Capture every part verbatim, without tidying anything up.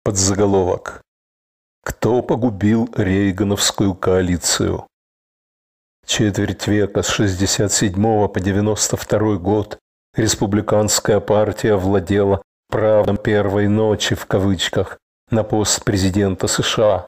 Подзаголовок: Кто погубил Рейгановскую коалицию? Четверть века с шестьдесят седьмого по девяносто второй год республиканская партия владела правом первой ночи в кавычках на пост президента США.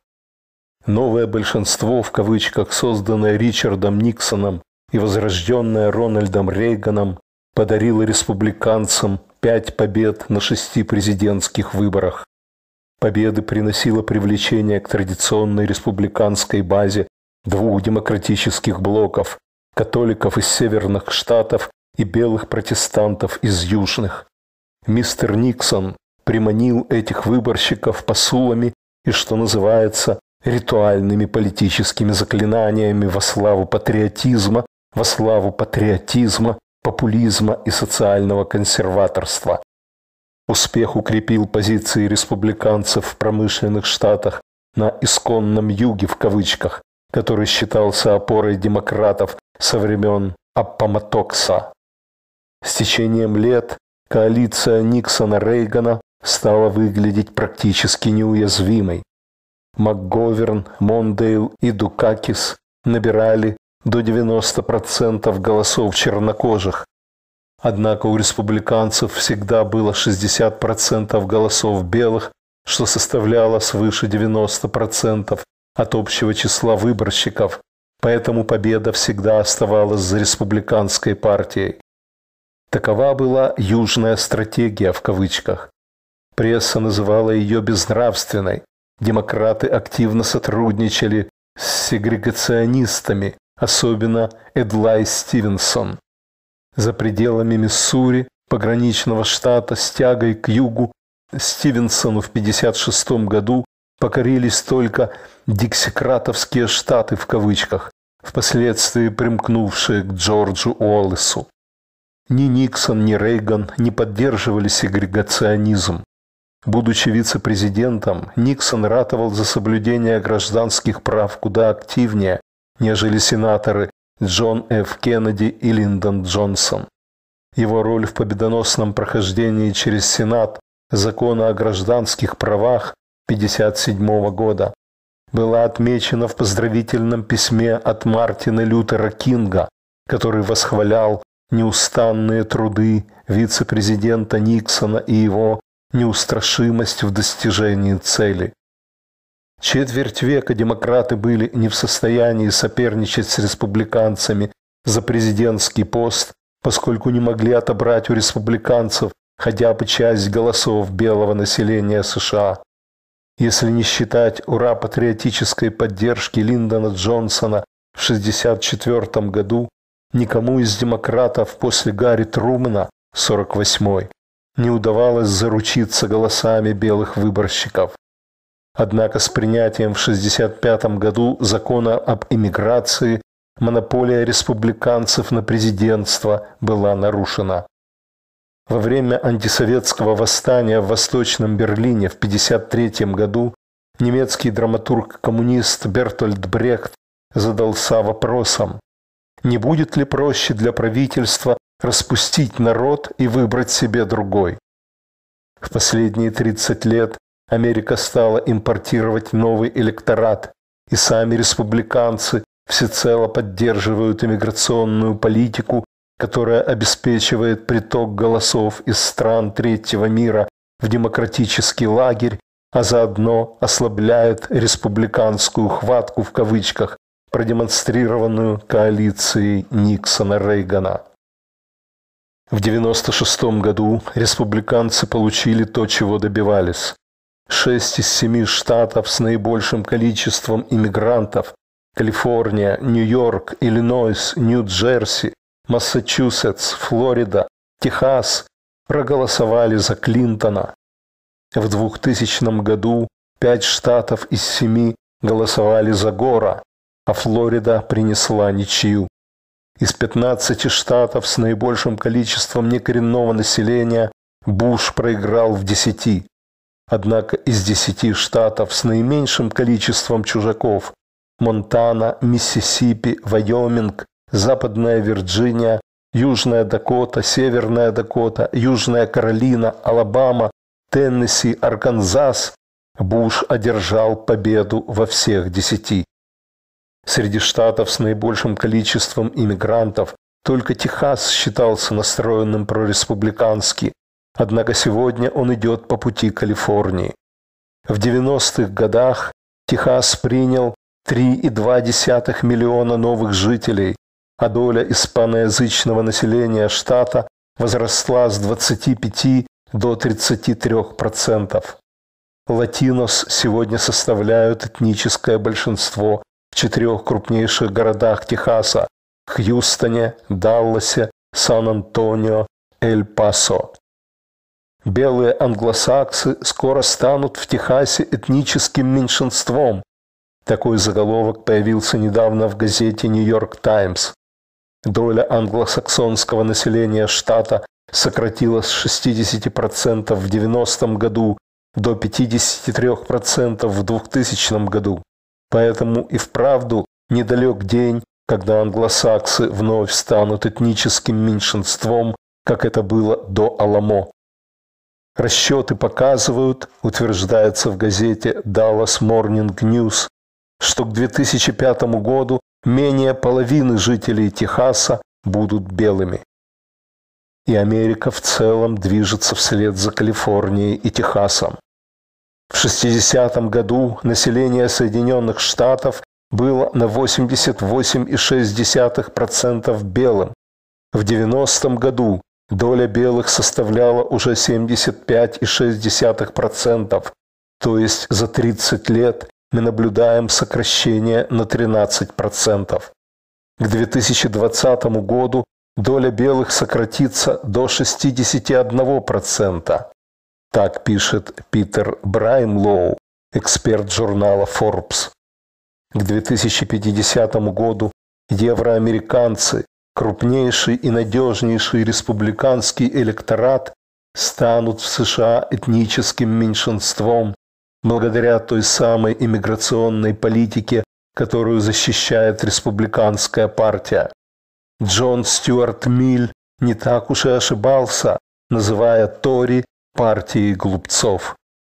Новое большинство в кавычках, созданное Ричардом Никсоном и возрожденное Рональдом Рейганом, подарило республиканцам пять побед на шести президентских выборах. Победы приносило привлечение к традиционной республиканской базе двух демократических блоков – католиков из северных штатов и белых протестантов из южных. Мистер Никсон приманил этих выборщиков посулами и, что называется, ритуальными политическими заклинаниями во славу патриотизма, во славу патриотизма, популизма и социального консерваторства. Успех укрепил позиции республиканцев в промышленных штатах на «исконном юге» в кавычках, который считался опорой демократов со времен Аппоматокса. С течением лет коалиция Никсона-Рейгана стала выглядеть практически неуязвимой. МакГоверн, Мондейл и Дукакис набирали до девяноста процентов голосов чернокожих. Однако у республиканцев всегда было шестьдесят процентов голосов белых, что составляло свыше девяноста процентов от общего числа выборщиков, поэтому победа всегда оставалась за республиканской партией. Такова была «южная стратегия» в кавычках. Пресса называла ее безнравственной. Демократы активно сотрудничали с сегрегационистами, особенно Эдлай Стивенсон. За пределами Миссури, пограничного штата с тягой к югу, Стивенсону в пятьдесят шестом году покорились только «диксикратовские штаты» в кавычках, впоследствии примкнувшие к Джорджу Уоллесу. Ни Никсон, ни Рейган не поддерживали сегрегационизм. Будучи вице-президентом, Никсон ратовал за соблюдение гражданских прав куда активнее, нежели сенаторы Джон Ф. Кеннеди и Линдон Джонсон. Его роль в победоносном прохождении через Сенат закона о гражданских правах пятьдесят седьмого года была отмечена в поздравительном письме от Мартина Лютера Кинга, который восхвалял неустанные труды вице-президента Никсона и его неустрашимость в достижении цели. Четверть века демократы были не в состоянии соперничать с республиканцами за президентский пост, поскольку не могли отобрать у республиканцев хотя бы часть голосов белого населения США. Если не считать ура-патриотической поддержки Линдона Джонсона в шестьдесят четвёртом году, никому из демократов после Гарри Трумэна, сорок восьмой, не удавалось заручиться голосами белых выборщиков. Однако с принятием в шестьдесят пятом году закона об иммиграции монополия республиканцев на президентство была нарушена. Во время антисоветского восстания в Восточном Берлине в пятьдесят третьем году немецкий драматург-коммунист Бертольд Брехт задался вопросом: не будет ли проще для правительства распустить народ и выбрать себе другой? В последние тридцать лет Америка стала импортировать новый электорат, и сами республиканцы всецело поддерживают иммиграционную политику, которая обеспечивает приток голосов из стран третьего мира в демократический лагерь, а заодно ослабляет республиканскую хватку в кавычках, продемонстрированную коалицией Никсона-Рейгана. В девяносто шестом году республиканцы получили то, чего добивались. Шесть из семи штатов с наибольшим количеством иммигрантов – Калифорния, Нью-Йорк, Иллинойс, Нью-Джерси, Массачусетс, Флорида, Техас – проголосовали за Клинтона. В двухтысячном году пять штатов из семи голосовали за Гора, а Флорида принесла ничью. Из пятнадцати штатов с наибольшим количеством некоренного населения Буш проиграл в десяти. Однако из десяти штатов с наименьшим количеством чужаков – Монтана, Миссисипи, Вайоминг, Западная Вирджиния, Южная Дакота, Северная Дакота, Южная Каролина, Алабама, Теннесси, Арканзас Буш одержал победу во всех десяти. Среди штатов с наибольшим количеством иммигрантов только Техас считался настроенным прореспубликански, однако сегодня он идет по пути Калифорнии. В девяностых годах Техас принял три целых две десятых миллиона новых жителей, а доля испаноязычного населения штата возросла с двадцати пяти до тридцати трёх процентов. Латинос сегодня составляют этническое большинство в четырех крупнейших городах Техаса – Хьюстоне, Далласе, Сан-Антонио, Эль-Пасо. Белые англосаксы скоро станут в Техасе этническим меньшинством. Такой заголовок появился недавно в газете «Нью-Йорк Таймс». Доля англосаксонского населения штата сократилась с шестидесяти процентов в девяностом году до пятидесяти трёх процентов в двухтысячном году. Поэтому и вправду недалек день, когда англосаксы вновь станут этническим меньшинством, как это было до Аламо. Расчеты показывают, утверждается в газете Dallas Morning News, что к две тысячи пятому году менее половины жителей Техаса будут белыми. И Америка в целом движется вслед за Калифорнией и Техасом. В шестидесятом году население Соединенных Штатов было на восемьдесят восемь целых шесть десятых процента белым. В девяностом году доля белых составляла уже семьдесят пять целых шесть десятых процента, то есть за тридцать лет мы наблюдаем сокращение на тринадцать процентов. К две тысячи двадцатому году доля белых сократится до шестидесяти одного процента. Так пишет Питер Браймлоу, эксперт журнала Forbes. К две тысячи пятидесятому году евроамериканцы, крупнейший и надежнейший республиканский электорат, станут в США этническим меньшинством благодаря той самой иммиграционной политике, которую защищает республиканская партия. Джон Стюарт Милл не так уж и ошибался, называя Тори партией глупцов.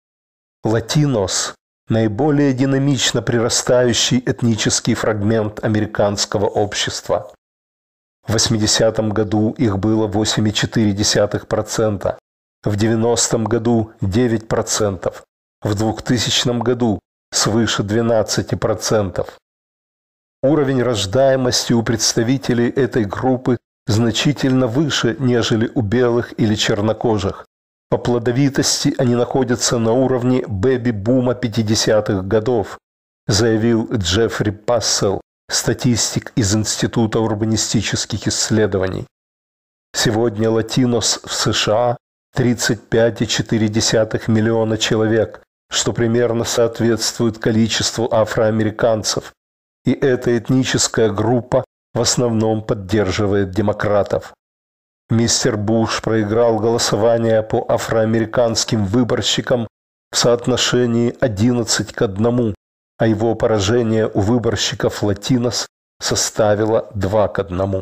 Латинос – наиболее динамично прирастающий этнический фрагмент американского общества. В восьмидесятом году их было восемь целых четыре десятых процента, в девяностом году – девять процентов, в двухтысячном году – свыше двенадцати процентов. Уровень рождаемости у представителей этой группы значительно выше, нежели у белых или чернокожих. По плодовитости они находятся на уровне бэби-бума пятидесятых годов, заявил Джеффри Пассел, статистик из Института урбанистических исследований. Сегодня латинос в США тридцать пять целых четыре десятых миллиона человек, что примерно соответствует количеству афроамериканцев, и эта этническая группа в основном поддерживает демократов. Мистер Буш проиграл голосование по афроамериканским выборщикам в соотношении одиннадцать к одному, а его поражение у выборщиков латинос составило два к одному.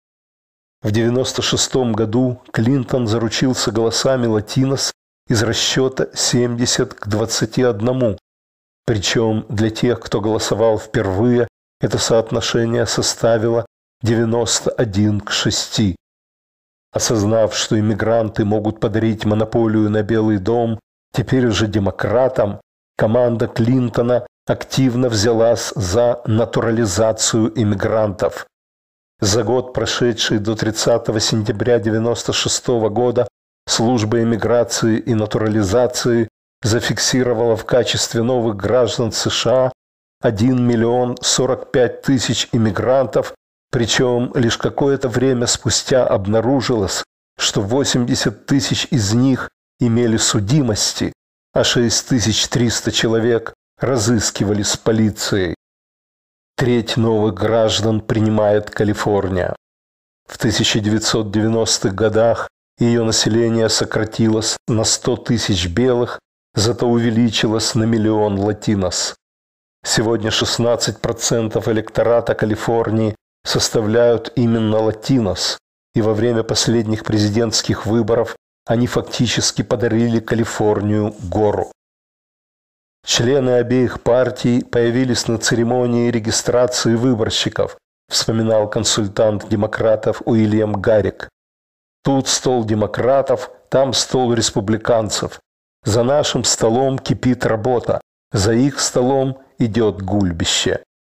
В девяносто шестом году Клинтон заручился голосами латинос из расчета семьдесят к двадцати одному, причем для тех, кто голосовал впервые, это соотношение составило девяносто один к шести. Осознав, что иммигранты могут подарить монополию на Белый дом, теперь уже демократам, команда Клинтона активно взялась за натурализацию иммигрантов. За год, прошедший до тридцатого сентября девяносто шестого года, служба иммиграции и натурализации зафиксировала в качестве новых граждан США один миллион сорок пять тысяч иммигрантов, причем лишь какое-то время спустя обнаружилось, что восемьдесят тысяч из них имели судимости, а шесть тысяч триста человек разыскивались с полицией. Треть новых граждан принимает Калифорния. В тысяча девятьсот девяностых годах ее население сократилось на сто тысяч белых, зато увеличилось на миллион латинос. Сегодня шестнадцать процентов электората Калифорнии составляют именно латинос, и во время последних президентских выборов они фактически подарили Калифорнию гору. Члены обеих партий появились на церемонии регистрации выборщиков, вспоминал консультант демократов Уильям Гаррик. Тут стол демократов, там стол республиканцев. За нашим столом кипит работа, за их столом идет гульбище.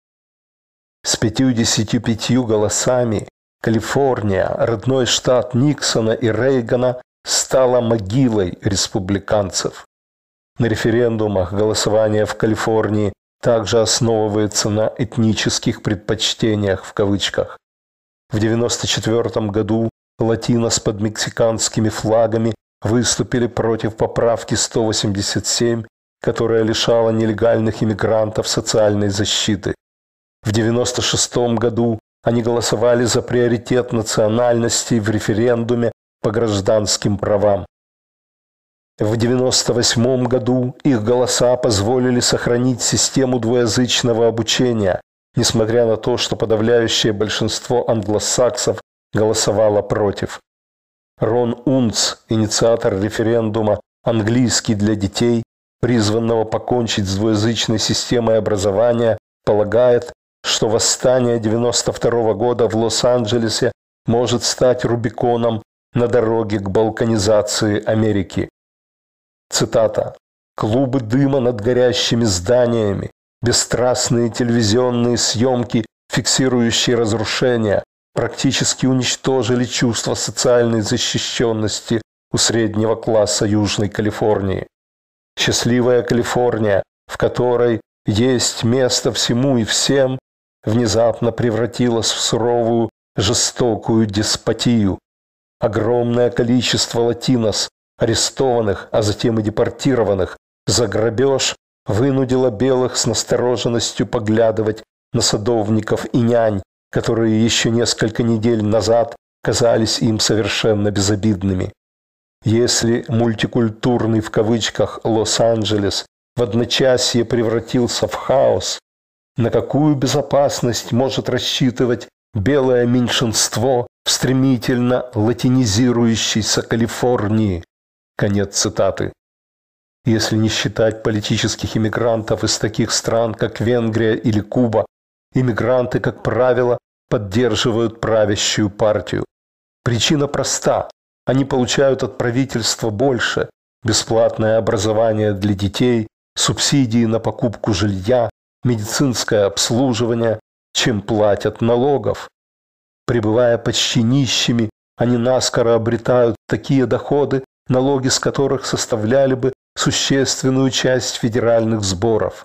С пятьюдесятью пятью голосами Калифорния, родной штат Никсона и Рейгана, стала могилой республиканцев. На референдумах голосование в Калифорнии также основывается на этнических предпочтениях в кавычках. В девяносто четвёртом году латинос под мексиканскими флагами выступили против поправки сто восемьдесят семь, которая лишала нелегальных иммигрантов социальной защиты. В девяносто шестом году они голосовали за приоритет национальностей в референдуме по гражданским правам. В девяносто восьмом году их голоса позволили сохранить систему двуязычного обучения, несмотря на то, что подавляющее большинство англосаксов голосовало против. Рон Унц, инициатор референдума «Английский для детей», призванного покончить с двуязычной системой образования, полагает, что восстание девяносто второго года в Лос-Анджелесе может стать Рубиконом на дороге к балканизации Америки. Цитата. «Клубы дыма над горящими зданиями, бесстрастные телевизионные съемки, фиксирующие разрушения, практически уничтожили чувство социальной защищенности у среднего класса Южной Калифорнии. Счастливая Калифорния, в которой есть место всему и всем, внезапно превратилась в суровую, жестокую деспотию. Огромное количество латинос, арестованных, а затем и депортированных за грабеж, вынудило белых с настороженностью поглядывать на садовников и нянь, которые еще несколько недель назад казались им совершенно безобидными. Если мультикультурный в кавычках Лос-Анджелес в одночасье превратился в хаос, на какую безопасность может рассчитывать белое меньшинство в стремительно латинизирующейся Калифорнии?» Конец цитаты. Если не считать политических иммигрантов из таких стран, как Венгрия или Куба, иммигранты, как правило, поддерживают правящую партию. Причина проста. Они получают от правительства больше: бесплатное образование для детей, субсидии на покупку жилья, медицинское обслуживание, чем платят налогов. Пребывая почти нищими, они наскоро обретают такие доходы, налоги с которых составляли бы существенную часть федеральных сборов.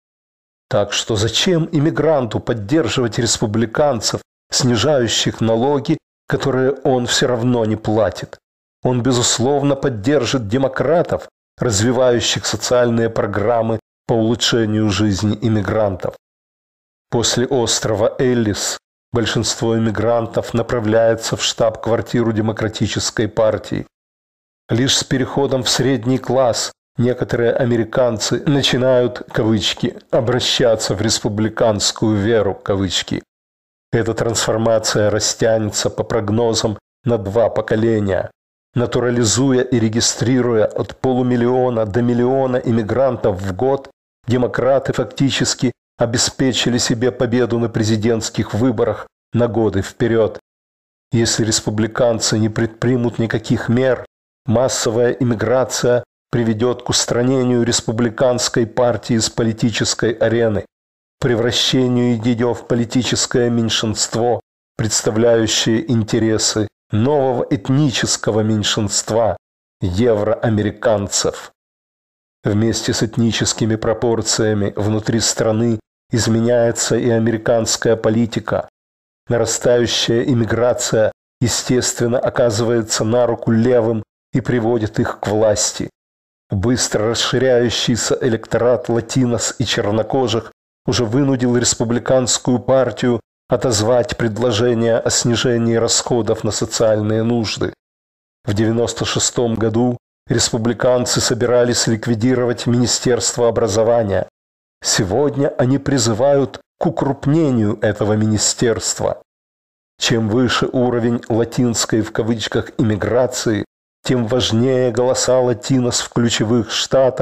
Так что зачем иммигранту поддерживать республиканцев, снижающих налоги, которые он все равно не платит? Он, безусловно, поддержит демократов, развивающих социальные программы по улучшению жизни иммигрантов. После острова Эллис большинство иммигрантов направляется в штаб-квартиру Демократической партии. Лишь с переходом в средний класс некоторые американцы начинают, кавычки, обращаться в республиканскую веру, кавычки. Эта трансформация растянется по прогнозам на два поколения, натурализуя и регистрируя от полумиллиона до миллиона иммигрантов в год. Демократы фактически обеспечили себе победу на президентских выборах на годы вперед. Если республиканцы не предпримут никаких мер, массовая иммиграция приведет к устранению республиканской партии с политической арены, превращению ее в политическое меньшинство, представляющее интересы нового этнического меньшинства – евроамериканцев. Вместе с этническими пропорциями внутри страны изменяется и американская политика. Нарастающая иммиграция, естественно, оказывается на руку левым и приводит их к власти. Быстро расширяющийся электорат латинос и чернокожих уже вынудил республиканскую партию отозвать предложение о снижении расходов на социальные нужды. В девяносто шестом году республиканцы собирались ликвидировать Министерство образования. Сегодня они призывают к укрупнению этого министерства. Чем выше уровень латинской в кавычках иммиграции, тем важнее голоса латинос в ключевых штатах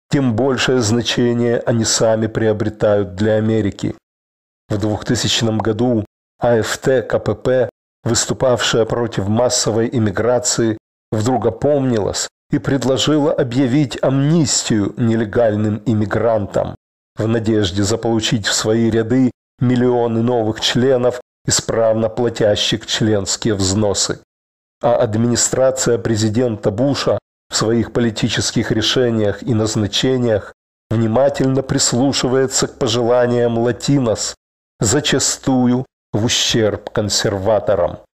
тем большее значение они сами приобретают для Америки. В двухтысячном году АФТ ка пэ пэ, выступавшая против массовой иммиграции, вдруг опомнилась и предложила объявить амнистию нелегальным иммигрантам в надежде заполучить в свои ряды миллионы новых членов, исправно платящих членские взносы. А администрация президента Буша в своих политических решениях и назначениях внимательно прислушивается к пожеланиям латинос, зачастую в ущерб консерваторам.